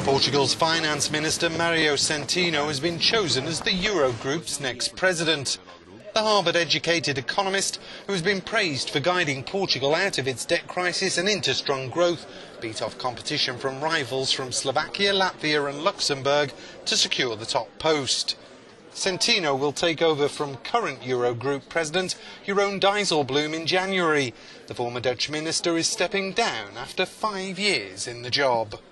Portugal's finance minister Mario Centeno has been chosen as the Eurogroup's next president. The Harvard-educated economist, who has been praised for guiding Portugal out of its debt crisis and into strong growth, beat off competition from rivals from Slovakia, Latvia and Luxembourg to secure the top post. Centeno will take over from current Eurogroup president Jeroen Dijsselbloem in January. The former Dutch minister is stepping down after 5 years in the job.